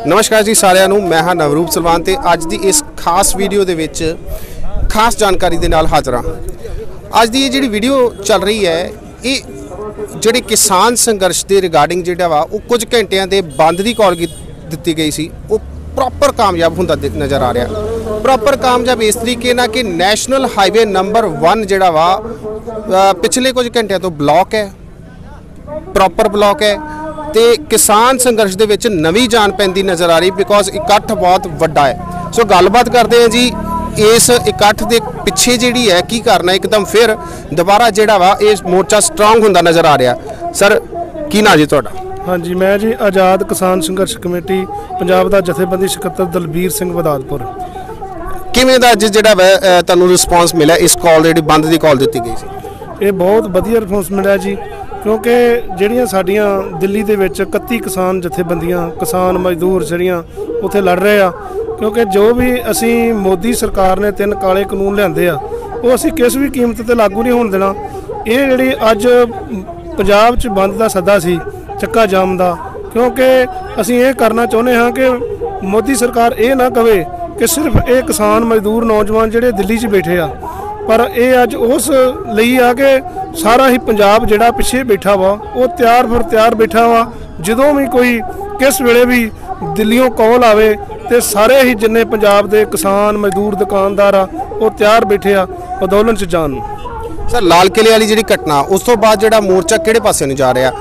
नमस्कार जी सारिਆਂ ਨੂੰ मैं हाँ नवरूप सलवान ਤੇ ਅੱਜ ਦੀ ਇਸ ਖਾਸ ਵੀਡੀਓ ਦੇ ਵਿੱਚ ਖਾਸ ਜਾਣਕਾਰੀ ਦੇ ਨਾਲ ਹਾਜ਼ਰ ਹਾਂ। ਅੱਜ ਦੀ ਇਹ ਜਿਹੜੀ ਵੀਡੀਓ ਚੱਲ ਰਹੀ ਹੈ ਇਹ ਜਿਹੜੇ ਕਿਸਾਨ ਸੰਘਰਸ਼ ਦੇ ਰਿਗਾਰਡਿੰਗ ਜਿਹੜਾ ਵਾ ਉਹ ਕੁਝ ਘੰਟਿਆਂ ਦੇ ਬੰਦ ਦੀ ਕਾਲ ਦਿੱਤੀ ਗਈ ਸੀ ਉਹ ਪ੍ਰੋਪਰ ਕਾਮਯਾਬ ਹੁੰਦਾ ਨਜ਼ਰ ਆ ਰਿਹਾ। ਪ੍ਰੋਪਰ ਕਾਮਯਾਬ ਇਸ ਤਰੀਕੇ ਨਾਲ ਕਿ ਨੈਸ਼ਨਲ ਹਾਈਵੇ ਨੰਬਰ 1 ਜਿਹੜਾ ਵਾ ਪਿਛਲੇ ਕੁਝ ਘੰਟਿਆਂ ਤੋਂ ਬਲੌਕ ਹੈ, ਪ੍ਰੋਪਰ ਬਲੌਕ ਹੈ ਤੇ किसान संघर्ष ਦੇ ਵਿੱਚ ਨਵੀਂ ਜਾਨ ਪੈਂਦੀ ਨਜ਼ਰ ਆ ਰਹੀ ਬਿਕੋਜ਼ ਇਕੱਠ ਬਹੁਤ ਵੱਡਾ ਹੈ। ਸੋ ਗੱਲਬਾਤ ਕਰਦੇ ਹਾਂ ਜੀ ਇਸ ਇਕੱਠ ਦੇ ਪਿੱਛੇ ਜਿਹੜੀ ਹੈ ਕੀ ਕਰਨਾ ਇੱਕਦਮ ਫਿਰ ਦੁਬਾਰਾ ਜਿਹੜਾ ਵਾ ਇਹ ਮੋਰਚਾ ਸਟਰੋਂਗ ਹੁੰਦਾ ਨਜ਼ਰ ਆ ਰਿਹਾ। ਸਰ ਕੀ ਨਾਂ ਜੀ ਤੁਹਾਡਾ? हाँ जी, मैं जी आज़ाद किसान संघर्ष कमेटी पंजाब का जथेबंदी सकत्तर दलबीर सिंह वदादपुर। ਕਿਵੇਂ ਦਾ ਅੱਜ ਜਿਹੜਾ ਵਾ ਤੁਹਾਨੂੰ ਰਿਸਪੌਂਸ ਮਿਲਿਆ ਇਸ ਕਾਲ ਜਿਹੜੀ ਬੰਦ ਦੀ ਕਾਲ ਦਿੱਤੀ ਗਈ ਸੀ? ਇਹ ਬਹੁਤ ਵਧੀਆ ਰਿਸਪੌਂਸ ਮਿਲਿਆ ਜੀ क्योंकि ਜਿਹੜੀਆਂ ਸਾਡੀਆਂ ਦਿੱਲੀ ਦੇ ਵਿੱਚ 31 ਕਿਸਾਨ ਜਥੇਬੰਦੀਆਂ ਕਿਸਾਨ ਮਜ਼ਦੂਰ ਜਿਹੜੀਆਂ ਉੱਥੇ ਲੜ ਰਹੇ ਆ ਕਿਉਂਕਿ ਜੋ ਵੀ ਅਸੀਂ ਮੋਦੀ ਸਰਕਾਰ ਨੇ 3 ਕਾਲੇ ਕਾਨੂੰਨ ਲਿਆਂਦੇ ਆ ਉਹ ਅਸੀਂ ਕਿਸ ਵੀ ਕੀਮਤ ਤੇ ਲਾਗੂ ਨਹੀਂ ਹੋਣ ਦੇਣਾ। ਇਹ ਜਿਹੜੀ ਅੱਜ ਪੰਜਾਬ 'ਚ ਬੰਦ ਦਾ ਸੱਦਾ ਸੀ ਚੱਕਾ ਜਾਮ ਦਾ ਕਿਉਂਕਿ ਅਸੀਂ ਇਹ ਕਰਨਾ ਚਾਹੁੰਦੇ ਹਾਂ ਕਿ ਮੋਦੀ ਸਰਕਾਰ ਇਹ ਨਾ ਕਵੇ ਕਿ ਸਿਰਫ ਇਹ ਕਿਸਾਨ ਮਜ਼ਦੂਰ ਨੌਜਵਾਨ ਜਿਹੜੇ ਦਿੱਲੀ 'ਚ ਬੈਠੇ ਆ पर यह अज उस ਲਈ आ कि सारा ही पंजाब जिहड़ा पिछे बैठा वा वो तैयार फिर तैयार बैठा वा जदों भी कोई किस वेले भी दिल्लियों कॉल आवे तो सारे ही जिन्ने पंजाब के किसान मजदूर दुकानदार आ वो तैयार बैठे आ अंदोलन च जान। सर लाल किले वाली जिहड़ी घटना उस तो बाद जिहड़ा मोर्चा किहड़े पासे नूं जा रहा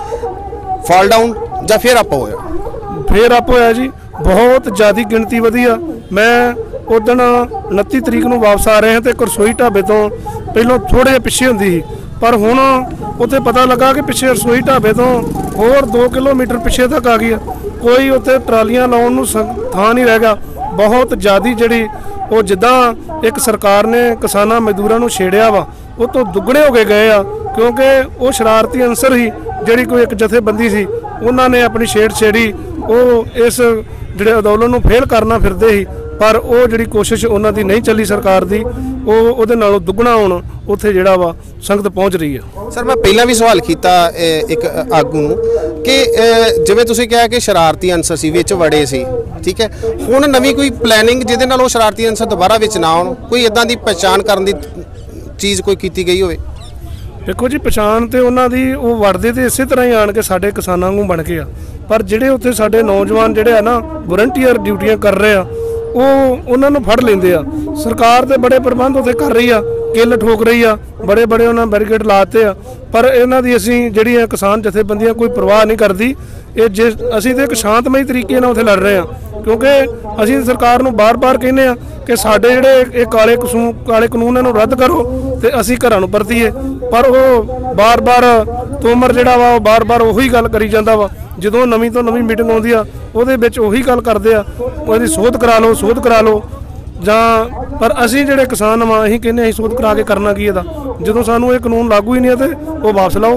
फॉल डाउन जां फिर अप होया? फिर अप होया जी, बहुत ज़्यादा गिणती वधी आ। मैं उदण 29 तरीक ਨੂੰ वापस आ रहे हैं तो रसोई ढाबे तो पहलों थोड़े ਜਿਹੇ ਪਿੱਛੇ ਹੁੰਦੀ ਸੀ पर हुण उत्थे पता लगा कि पिछे रसोई ढाबे तो होर 2 किलोमीटर पिछे तक आ गई है। कोई उत्थे ट्रालियां लाउण नूं थां नहीं रह गया। बहुत ज़्यादा जिहड़ी वो जिद्दां एक सरकार ने किसानां मजदूरां नूं छेड़िया वा वो तो दुगने हो गए आ क्योंकि वो शरारती अंसर ही जिहड़ी कोई एक जथेबंदी सी उन्हां ने अपनी छेड़ छेड़ी वो इस जिहड़े अंदोलन नूं फेल करना फिरदे ही पर वो जिहड़ी कोशिश उन्हां दी नहीं चली सरकार दी वो उहदे नालों दुगना हुण उत्थे जिहड़ा वा संगत पहुँच रही है। सर मैं पहला भी सवाल किया एक आगू नूं कि जिवें तुसीं कहा कि शरारती अंसर सी विच वड़े सी, ठीक है, हुण नवीं कोई प्लैनिंग जिहदे नाल वो शरारती अंसर दोबारा विच ना आउण कोई इदां दी पहचान करन दी चीज़ कोई कीती गई होवे? देखो जी पहचान तो उन्होंने वो वड़ते तो इस तरह ही आन के साढ़े किसानों को बन के आ पर जोड़े उत्थे साढ़े नौजवान जोड़े है ना वॉलंटियर ड्यूटियां कर रहे हैं वो उन्होंने फड़ लेंदे आ। सरकार तो बड़े प्रबंध उत्थे कर रही आ, किल ठोक रही आ, बड़े बड़े उन्होंने बैरीकेड लाते आ पर इन्हां दी असीं जिहड़ियां किसान जथेबंदियां कोई परवाह नहीं करती। ये जे असीं तो एक शांतमई तरीके नाल उत्थे लड़ रहे हैं क्योंकि असीं सरकार नूं बार बार कहने आ कि साडे जिहड़े काले कानून इहनूं रद्द करो तो असीं घरां नूं परतीए पर वो बार बार तोमर जिहड़ा वा बार बार उही गल करी जांदा वा। ਜਦੋਂ ਨਵੀਂ ਤੋਂ ਨਵੀਂ ਮੀਟਿੰਗ ਆਉਂਦੀ ਆ ਉਹਦੇ ਵਿੱਚ ਉਹੀ ਗੱਲ ਕਰਦੇ ਆ ਉਹਦੀ ਸੋਧ ਕਰਾ ਲਓ ਜਾਂ ਪਰ ਅਸੀਂ ਜਿਹੜੇ ਕਿਸਾਨ ਵਾਂ ਅਸੀਂ ਕਹਿੰਦੇ ਅਸੀਂ ਸੋਧ ਕਰਾ ਕੇ ਕਰਨਾ ਕੀ ਇਹਦਾ ਜਦੋਂ ਸਾਨੂੰ ਇਹ ਕਾਨੂੰਨ ਲਾਗੂ ਹੀ ਨਹੀਂ ਤੇ ਉਹ ਵਾਪਸ ਲਾਓ।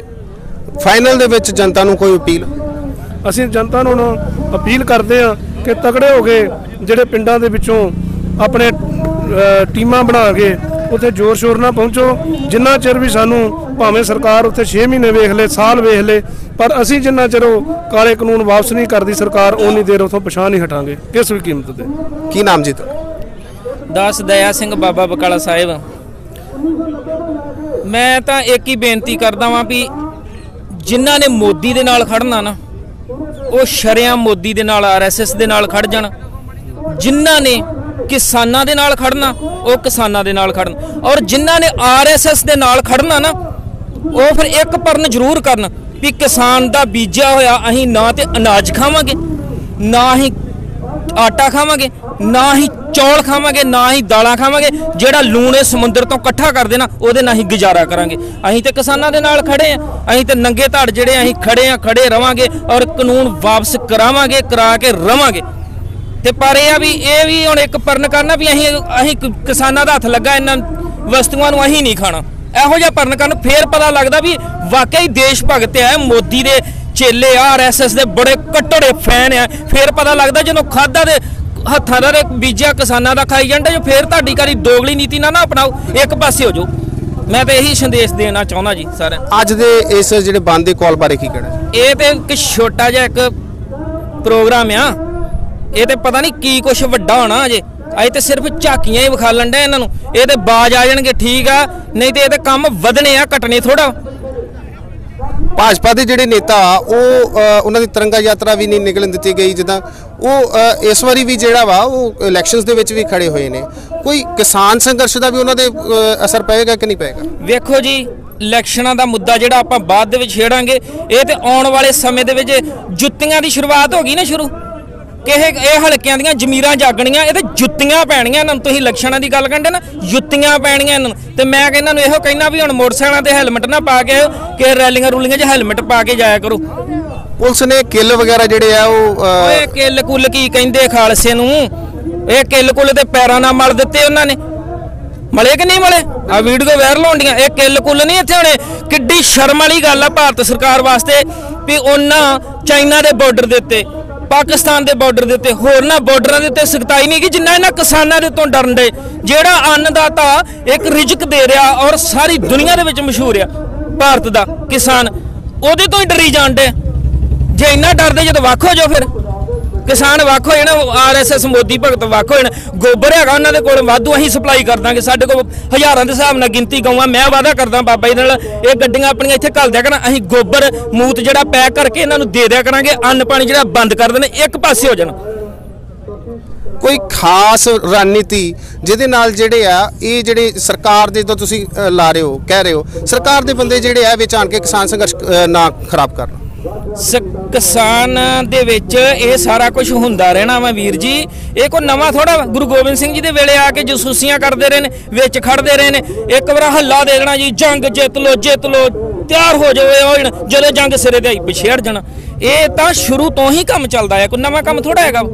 ਫਾਈਨਲ ਦੇ ਵਿੱਚ ਜਨਤਾ ਨੂੰ ਕੋਈ ਅਪੀਲ? ਅਸੀਂ ਜਨਤਾ ਨੂੰ ਅਪੀਲ ਕਰਦੇ ਆ ਕਿ ਤਗੜੇ ਹੋ ਕੇ ਜਿਹੜੇ ਪਿੰਡਾਂ ਦੇ ਵਿੱਚੋਂ ਆਪਣੇ ਟੀਮਾਂ ਬਣਾ ਕੇ ਉੱਥੇ ਜ਼ੋਰ ਸ਼ੋਰ ਨਾਲ ਪਹੁੰਚੋ। ਜਿੰਨਾ ਚਿਰ ਵੀ ਸਾਨੂੰ ਭਾਵੇਂ ਸਰਕਾਰ ਉੱਥੇ 6 ਮਹੀਨੇ ਵੇਖ ਲੇ ਸਾਲ ਵੇਖ ਲੇ ਪਰ ਅਸੀਂ ਜਿੰਨਾ ਚਿਰ ਉਹ ਕਾਲੇ ਕਾਨੂੰਨ ਵਾਪਸ ਨਹੀਂ ਕਰਦੀ ਸਰਕਾਰ ਉਨੀ ਦੇਰ ਉੱਥੋਂ ਪਛਾਣ ਨਹੀਂ ਹਟਾਂਗੇ ਕਿਸ ਵੀ ਕੀਮਤ ਤੇ। ਕੀ ਨਾਮ ਜੀ ਤੁਹਾਡਾ? दास दया सिंह बाबा बकाला साहिब। मैं तो एक ही बेनती करदा वां भी जिन्हां ने मोदी दे नाल खड़ना ना वो शरेआम मोदी दे नाल RSS दे नाल खड़ जाण, जिन्हां ने किसानां दे नाल खड़ना वो किसानां दे नाल खड़न और जिन्हां ने RSS दे नाल खड़ना ना वो फिर एक परन जरूर करन भी किसान दा बीजा होया अहीं ना ते अनाज खावांगे ना ही आटा खावांगे ना ही चौल खावांगे ना ही दालां खावांगे ਜਿਹੜਾ ਲੂਣ ਇਹ ਸਮੁੰਦਰ ਤੋਂ ਇਕੱਠਾ ਕਰਦੇ ਨਾ ਉਹਦੇ ਨਾਲ ਹੀ ਗੁਜ਼ਾਰਾ ਕਰਾਂਗੇ। ਅਸੀਂ ਤੇ ਕਿਸਾਨਾਂ ਦੇ ਨਾਲ ਖੜੇ ਆ, ਅਸੀਂ ਤੇ ਨੰਗੇ ਧੜ ਜਿਹੜੇ ਅਸੀਂ ਖੜੇ ਰਵਾਂਗੇ ਔਰ ਕਾਨੂੰਨ ਵਾਪਸ ਕਰਾਵਾਂਗੇ ਕਰਾ ਕੇ ਰਵਾਂਗੇ। ਤੇ ਪਰ ਇਹ ਆ ਵੀ ਹੁਣ ਇੱਕ ਪਰਨ ਕਰਨਾ ਵੀ ਅਸੀਂ ਕਿਸਾਨਾਂ ਦਾ ਹੱਥ ਲੱਗਾ ਇਹਨਾਂ ਵਸਤੂਆਂ ਨੂੰ ਅਸੀਂ ਨਹੀਂ ਖਾਣਾ ਇਹੋ ਜਿਹਾ ਪਰਨ ਕਰਨ ਫੇਰ ਪਤਾ ਲੱਗਦਾ ਵੀ ਵਾਕਈ ਦੇਸ਼ ਭਗਤ ਹੈ ਮੋਦੀ ਦੇ चेले RSS ਦੇ बड़े कट्टड़े फैन है। फिर पता लगता जो खादा दे हत्थां दा बीजा किसानां दा खाई जांदा जो फिर तुहाडी करी दोगली नीति ना अपनाओ एक पासे हो जाओ। मैं तो यही संदेश देना चाहना जी सारे अज दे इस जिहड़े बंद दी कॉल बारे की कहना? ये तो एक छोटा जिहा एक प्रोग्राम आ ਇਹ ਤੇ ਪਤਾ ਨਹੀਂ ਕੀ ਕੁਛ ਵੱਡਾ ਹੋਣਾ ਅਜੇ ਤੇ ਸਿਰਫ ਝਾਕੀਆਂ ਹੀ ਵਿਖਾਲਣ ਡੇ ਇਹਨਾਂ ਨੂੰ। ਇਹ ਤੇ ਬਾਜ ਆ ਜਾਣਗੇ ਠੀਕ ਆ, ਨਹੀਂ ਤੇ ਇਹ ਤੇ ਕੰਮ ਵਧਣੇ ਆ ਘਟਣੇ ਥੋੜਾ। ਭਾਜਪਾ ਦੇ ਜਿਹੜੇ ਨੇਤਾ ਉਹ ਉਹਨਾਂ ਦੀ ਤਿਰੰਗਾ ਯਾਤਰਾ ਵੀ ਨਹੀਂ ਨਿਕਲਣ ਦਿੱਤੀ ਗਈ, ਜਿੱਦਾਂ ਉਹ ਇਸ ਵਾਰੀ ਵੀ ਜਿਹੜਾ ਵਾ ਉਹ ਇਲੈਕਸ਼ਨਸ ਦੇ ਵਿੱਚ ਵੀ ਖੜੇ ਹੋਏ ਨੇ। ਕੋਈ ਕਿਸਾਨ ਸੰਘਰਸ਼ ਦਾ ਵੀ ਉਹਨਾਂ ਦੇ ਅਸਰ ਪਏਗਾ ਕਿ ਨਹੀਂ ਪਏਗਾ? ਵੇਖੋ ਜੀ, ਇਲੈਕਸ਼ਨਾਂ ਦਾ ਮੁੱਦਾ ਜਿਹੜਾ ਆਪਾਂ ਬਾਅਦ ਦੇ ਵਿੱਚ ਛੇੜਾਂਗੇ, ਇਹ ਤੇ ਆਉਣ ਵਾਲੇ ਸਮੇਂ ਦੇ ਵਿੱਚ ਜੁੱਤੀਆਂ ਦੀ ਸ਼ੁਰੂਆਤ ਹੋ ਗਈ ਨਾ ਸ਼ੁਰੂ। ਇਹ ਹਲਕਿਆਂ ਦੀਆਂ ਜ਼ਮੀਰਾਂ ਜਾਗਣੀਆਂ, ਇਹ ਤੇ ਜੁੱਤੀਆਂ ਪੈਣੀਆਂ ਇਹਨਾਂ ਨੂੰ। ਤੁਸੀਂ ਇਲੈਕਸ਼ਨਾਂ ਦੀ ਗੱਲ ਕਰਦੇ ਨਾ, ਜੁੱਤੀਆਂ ਪੈਣੀਆਂ ਇਹਨਾਂ ਨੂੰ। ਤੇ ਮੈਂ ਇਹਨਾਂ ਨੂੰ ਇਹੋ ਕਹਿਣਾ ਵੀ ਹੁਣ ਮੋਟਰਸਾਈਕਲਾਂ ਤੇ ਹੈਲਮਟ ਨਾ ਪਾ ਕੇ ਕਿ ਰੈਲੀਆਂ ਰੂਲੀਆਂ 'ਚ ਹੈਲਮਟ ਪਾ ਕੇ ਜਾਇਆ ਕਰੋ। ਪੁਲਿਸ ਨੇ ਕਿੱਲ ਵਗੈਰਾ ਜਿਹੜੇ ਆ ਉਹ ਓਏ ਕਿੱਲ ਕੁੱਲ ਕੀ ਕਹਿੰਦੇ ਖਾਲਸੇ ਨੂੰ? ਇਹ ਕਿੱਲ ਕੁੱਲ ਤੇ ਪੈਰਾਂ ਨਾਲ ਮਲ ਦਿੱਤੇ ਉਹਨਾਂ ਨੇ। ਮਲੇ ਕਿ ਨਹੀਂ ਮਲੇ? ਆ ਵੀਡੀਓ ਵਾਇਰਲ ਹੋਣੀਆਂ। ਇਹ ਕਿੱਲ ਕੁੱਲ ਨਹੀਂ ਇੱਥੇ ਹੋਣੇ। ਕਿੱਡੀ ਸ਼ਰਮ ਵਾਲੀ ਗੱਲ ਆ ਭਾਰਤ ਸਰਕਾਰ ਵਾਸਤੇ ਵੀ ਉਹਨਾਂ ਚਾਈਨਾ ਦੇ ਬਾਰਡਰ ਦੇ ਉੱਤੇ, ਪਾਕਿਸਤਾਨ ਦੇ ਬਾਰਡਰ ਦੇ ਉੱਤੇ, ਹੋਰਨਾਂ ਬਾਰਡਰਾਂ ਦੇ ਉੱਤੇ ਸਖਤਾਈ ਨਹੀਂ ਕਿ ਜਿੰਨਾ ਇਹਨਾਂ ਕਿਸਾਨਾਂ ਦੇ ਤੋਂ ਡਰਨ ਦੇ। ਜਿਹੜਾ ਅੰਨਦਾਤਾ ਇੱਕ ਰਿਜ਼ਕ ਦੇ ਰਿਹਾ ਔਰ ਸਾਰੀ ਦੁਨੀਆ ਦੇ ਵਿੱਚ ਮਸ਼ਹੂਰ ਆ ਭਾਰਤ ਦਾ ਕਿਸਾਨ, ਉਹਦੇ ਤੋਂ ਹੀ ਡਰੀ ਜਾਂਦੇ। ਜੇ ਇੰਨਾ ਡਰਦੇ ਜਦੋਂ ਵੱਖ ਹੋ ਜਾਓ, ਫਿਰ ਕਿਸਾਨ ਵੱਖ ਹੋ ਜਾਣਾ, RSS ਮੋਦੀ ਭਗਤ ਵੱਖ ਹੋ ਜਾਣਾ। ਗੋਬਰ ਹੈਗਾ ਉਹਨਾਂ ਦੇ ਕੋਲ ਵਾਧੂ, ਅਸੀਂ ਸਪਲਾਈ ਕਰ ਦਾਂਗੇ। ਸਾਡੇ ਕੋਲ ਹਜ਼ਾਰਾਂ ਦੇ ਹਿਸਾਬ ਨਾਲ ਗਿਣਤੀ ਗਊਆਂ। ਮੈਂ ਵਾਅਦਾ ਕਰਦਾ ਬਾਬਾ ਜੀ ਨਾਲ, ਇਹ ਗੱਡੀਆਂ ਆਪਣੀਆਂ ਇੱਥੇ ਘੱਲ ਦਿਆ ਕਰਾਂ। ਅਸੀਂ ਗੋਬਰ ਮੂਤ ਜਿਹੜਾ ਪੈਕ ਕਰਕੇ ਇਹਨਾਂ ਨੂੰ ਦੇ ਦਿਆ ਕਰਾਂਗੇ। ਅੰਨ ਪਾਣੀ ਜਿਹੜਾ ਬੰਦ ਕਰ ਦੇਣਾ, ਇੱਕ ਪਾਸੇ ਹੋ ਜਾਣਾ। ਕੋਈ ਖਾਸ ਰਣਨੀਤੀ ਜਿਹਦੇ ਨਾਲ ਜਿਹੜੇ ਆ ਇਹ ਜਿਹੜੇ ਸਰਕਾਰ ਦੇ ਜਦੋਂ ਤੁਸੀਂ ਲਾ ਰਹੇ ਹੋ, ਕਹਿ ਰਹੇ ਹੋ ਸਰਕਾਰ ਦੇ ਬੰਦੇ ਜਿਹੜੇ ਆ ਵਿੱਚ ਆਣ ਕੇ ਕਿਸਾਨ ਸੰਘਰਸ਼ ਨਾ ਖਰਾਬ ਕਰਨ? ਕਿਸਾਨ ਦੇ ਵਿੱਚ ਇਹ ਸਾਰਾ ਕੁਝ ਹੁੰਦਾ ਰਹਿਣਾ ਵਾ ਵੀਰ ਜੀ। ਇਹ ਕੋਈ ਨਵਾਂ ਥੋੜਾ। ਗੁਰੂ ਗੋਬਿੰਦ ਸਿੰਘ ਜੀ ਦੇ ਵੇਲੇ ਆ ਕੇ ਜਸੂਸੀਆਂ ਕਰਦੇ ਰਹੇ ਨੇ, ਵਿੱਚ ਖੜਦੇ ਰਹੇ ਨੇ। ਇੱਕ ਵਾਰ ਹੱਲਾ ਦੇ ਦੇਣਾ ਜੀ, ਜੰਗ ਜਿੱਤ ਲੋ, ਤਿਆਰ ਹੋ ਜਾਓ। ਜਦੋਂ ਜੰਗ ਸਿਰੇ ਤੇ ਆਈ ਪਿਛੇੜ ਜਾਣਾ। ਇਹ ਤਾਂ ਸ਼ੁਰੂ ਤੋਂ ਹੀ ਕੰਮ ਚੱਲਦਾ ਹੈ, ਕੋਈ ਨਵਾਂ ਕੰਮ ਥੋੜਾ ਹੈਗਾ।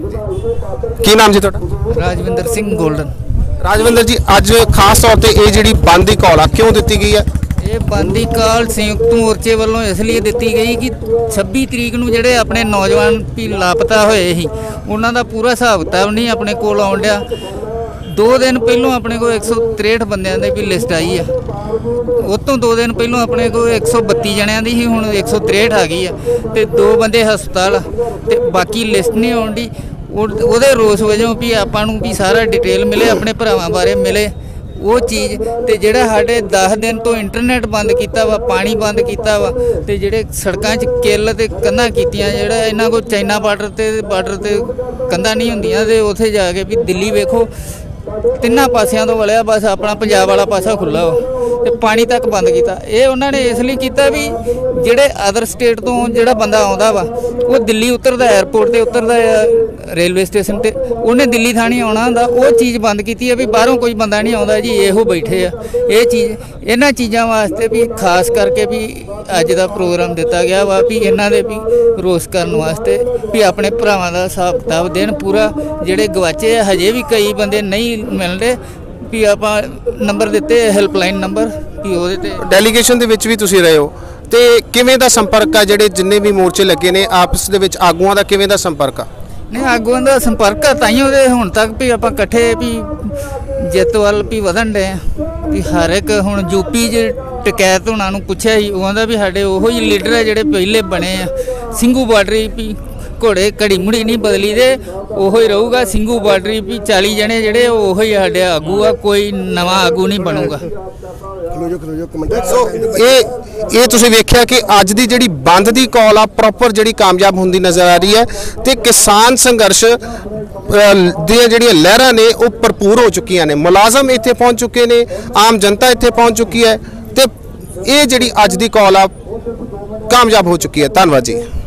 ਕੀ ਨਾਮ ਜੀ ਤੁਹਾਡਾ? ਰਾਜਵਿੰਦਰ ਸਿੰਘ ਗੋਲਡਨ। ਰਾਜਵਿੰਦਰ ਜੀ, ਅੱਜ ਖਾਸ ਤੌਰ ਤੇ ਇਹ ਜਿਹੜੀ ਬੰਦ ਦੀ ਕਾਲ ਆ ਕਿਉਂ ਦਿੱਤੀ ਗਈ ਹੈ? ਇਹ ਬੰਦ ਦੀ ਕਾਲ ਸੰਯੁਕਤ ਮੋਰਚੇ ਵੱਲੋਂ ਇਸ ਲਈ ਦਿੱਤੀ ਗਈ ਕਿ 26 ਤਰੀਕ ਨੂੰ ਜਿਹੜੇ ਆਪਣੇ ਨੌਜਵਾਨ ਵੀ ਲਾਪਤਾ ਹੋਏ ਸੀ, ਉਹਨਾਂ ਦਾ ਪੂਰਾ ਹਿਸਾਬ ਕਿਤਾਬ ਨਹੀਂ ਆਪਣੇ ਕੋਲ ਆਉਣ ਡਿਆ। 2 ਦਿਨ ਪਹਿਲਾਂ ਆਪਣੇ ਕੋਲ 163 ਬੰਦਿਆਂ ਦੀ ਵੀ ਲਿਸਟ ਆਈ ਆ। ਉਹ ਤੋਂ 2 ਦਿਨ ਪਹਿਲਾਂ ਆਪਣੇ ਕੋਲ 132 ਜਣਿਆਂ ਦੀ ਸੀ, ਹੁਣ 163 ਆ ਗਈ ਆ। ਤੇ 2 ਬੰਦੇ ਹਸਪਤਾਲ, ਤੇ ਬਾਕੀ ਲਿਸਟ ਨਹੀਂ ਆਉਣ ਦੀ। ਉਹਦੇ ਰੋਸ ਵਜੋਂ ਵੀ ਆਪਾਂ ਨੂੰ ਵੀ ਸਾਰਾ ਡਿਟੇਲ ਮਿਲੇ, ਆਪਣੇ ਭਰਾਵਾਂ ਬਾਰੇ ਮਿਲੇ ਉਹ ਚੀਜ਼। ਤੇ ਜਿਹੜਾ ਸਾਡੇ 10 ਦਿਨ ਤੋਂ ਇੰਟਰਨੈਟ ਬੰਦ ਕੀਤਾ ਵਾ, ਪਾਣੀ ਬੰਦ ਕੀਤਾ ਵਾ, ਤੇ ਜਿਹੜੇ ਸੜਕਾਂ 'ਚ ਕਿੱਲ ਤੇ ਕੰਧਾਂ ਕੀਤੀਆਂ, ਜਿਹੜਾ ਇਹਨਾਂ ਕੋਲ ਚਾਈਨਾ ਬਾਰਡਰ ਤੇ ਕੰਧਾਂ ਨਹੀਂ ਹੁੰਦੀਆਂ, ਤੇ ਉੱਥੇ ਜਾ ਕੇ ਵੀ ਦਿੱਲੀ ਵੇਖੋ ਤਿੰਨਾਂ ਪਾਸਿਆਂ ਤੋਂ ਵਲਿਆ, ਬਸ ਆਪਣਾ ਪੰਜਾਬ ਵਾਲਾ ਪਾਸਾ ਖੁੱਲ੍ਹਾ ਵਾ। ਤੇ ਪਾਣੀ ਤੱਕ ਬੰਦ ਕੀਤਾ। ਇਹ ਉਹਨਾਂ ਨੇ ਇਸ ਲਈ ਕੀਤਾ ਵੀ ਜਿਹੜੇ ਅਦਰ ਸਟੇਟ ਤੋਂ ਜਿਹੜਾ ਬੰਦਾ ਆਉਂਦਾ ਵਾ, ਉਹ ਦਿੱਲੀ ਉਤਰਦਾ, 에ਅਰਪੋਰਟ ਤੇ ਉਤਰਦਾ ਰੇਲਵੇ ਸਟੇਸ਼ਨ ਤੇ, ਉਹਨੇ ਦਿੱਲੀ ਥਾਣੀ ਆਉਣਾ ਹੁੰਦਾ। ਉਹ ਚੀਜ਼ ਬੰਦ ਕੀਤੀ ਹੈ ਵੀ ਬਾਹਰੋਂ ਕੋਈ ਬੰਦਾ ਨਹੀਂ ਆਉਂਦਾ ਜੀ, ਇਹੋ ਬੈਠੇ ਆ। ਇਹ ਚੀਜ਼, ਇਹਨਾਂ ਚੀਜ਼ਾਂ ਵਾਸਤੇ ਵੀ ਖਾਸ ਕਰਕੇ ਵੀ ਅੱਜ ਦਾ ਪ੍ਰੋਗਰਾਮ ਦਿੱਤਾ ਗਿਆ ਵਾ ਵੀ ਇਹਨਾਂ ਦੇ ਵੀ ਰੋਸ ਕਰਨ ਵਾਸਤੇ ਵੀ ਆਪਣੇ ਭਰਾਵਾਂ ਦਾ ਹਿਸਾਬ ਕਿਤਾਬ ਦੇਣ ਪੂਰਾ। ਜਿਹੜੇ ਗਵਾਚੇ ਆ, ਹਜੇ ਵੀ ਕਈ ਬੰਦੇ ਨਹੀਂ ਮਿਲਦੇ ਵੀ ਆਪਾਂ ਨੰਬਰ ਦਿੱਤੇ, ਹੈਲਪਲਾਈਨ ਨੰਬਰ, ਵੀ ਉਹਦੇ ਤੇ। ਡੈਲੀਗੇਸ਼ਨ ਦੇ ਵਿੱਚ ਵੀ ਤੁਸੀਂ ਰਹੇ ਹੋ, ਤੇ ਕਿਵੇਂ ਦਾ ਸੰਪਰਕ ਆ? ਜਿਹੜੇ ਜਿੰਨੇ ਵੀ ਮੋਰਚੇ ਲੱਗੇ ਨੇ ਆਪਸ ਦੇ ਵਿੱਚ ਆਗੂਆਂ ਦਾ ਕਿਵੇਂ ਦਾ ਸੰਪਰਕ ਆ? ਨਹੀਂ, ਆਗੂਆਂ ਦਾ ਸੰਪਰਕ ਆ ਤਾਈਓ ਦੇ ਹੁਣ ਤੱਕ ਵੀ ਆਪਾਂ ਇਕੱਠੇ ਵੀ ਜਿੱਤ ਵੱਲ ਵੀ ਵਧਣ ਡੇ ਆ। ਵੀ ਹਰ ਇੱਕ ਹੁਣ ਯੂਪੀ 'ਚ ਟਕੈਤ ਹੋਣਾ ਨੂੰ ਪੁੱਛਿਆ ਸੀ, ਉਹਨਾਂ ਦਾ ਵੀ ਸਾਡੇ ਉਹੋ ਹੀ ਲੀਡਰ ਆ ਜਿਹੜੇ ਪਹਿਲੇ ਬਣੇ ਆ। ਸਿੰਘੂ ਬਾਰਡਰੀ ਵੀ ਘੋੜੇ ਘੜੀ ਮੁੜੀ ਨਹੀਂ ਬਦਲੀ ਦੇ, ਉਹੋ ਹੀ ਰਹੂਗਾ। ਸਿੰਘੂ ਬਾਰਡਰੀ ਵੀ 40 ਜਣੇ ਜਿਹੜੇ ਉਹੋ ਹੀ ਸਾਡੇ ਆਗੂ ਆ, ਕੋਈ ਨਵਾਂ ਆਗੂ ਨਹੀਂ ਬਣੂਗਾ। ਸੋ ਇਹ ਤੁਸੀਂ ਵੇਖਿਆ ਕਿ ਅੱਜ ਦੀ ਜਿਹੜੀ ਬੰਦ ਦੀ ਕਾਲ ਆ ਪ੍ਰੋਪਰ ਜਿਹੜੀ ਕਾਮਯਾਬ ਹੁੰਦੀ ਨਜ਼ਰ ਆ ਰਹੀ ਹੈ, ਤੇ ਕਿਸਾਨ ਸੰਘਰਸ਼ ਦੀਆਂ ਜਿਹੜੀਆਂ ਲਹਿਰਾਂ ਨੇ ਉਹ ਭਰਪੂਰ ਹੋ ਚੁੱਕੀਆਂ ਨੇ। ਮੁਲਾਜ਼ਮ ਇੱਥੇ ਪਹੁੰਚ ਚੁੱਕੇ ਨੇ, ਆਮ ਜਨਤਾ ਇੱਥੇ ਪਹੁੰਚ ਚੁੱਕੀ ਹੈ, ਤੇ ਇਹ ਜਿਹੜੀ ਅੱਜ ਦੀ ਕਾਲ ਆ ਕਾਮਯਾਬ ਹੋ ਚੁੱਕੀ ਹੈ। ਧੰਨਵਾਦ ਜੀ।